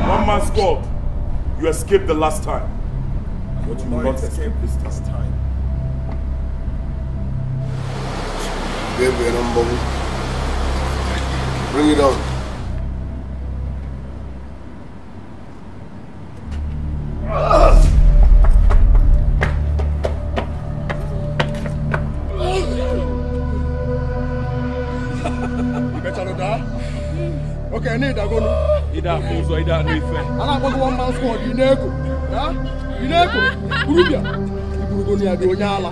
One man squad. You escaped the last time. But you will not escape this time. Baby, bring it on. You better know that. Okay, I need that go. Ida Fonso, Ida no ife. Ala go one man squad, you nego. Ha? You nego. Urubia. You go ni ade onyala.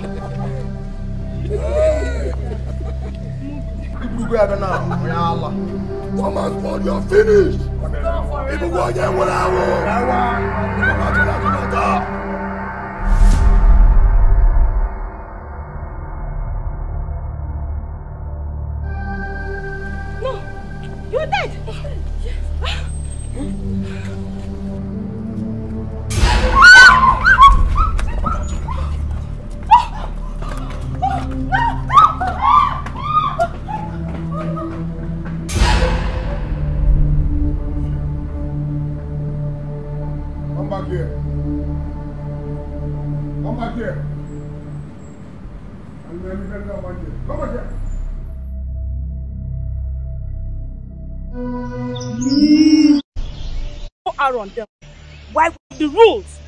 You go ade na onyala. One man squad, you are finished. People go again what I want. No, you're dead. Come back here. Come back here. And then you can come back here. Come back here. Are on them. Why the rules?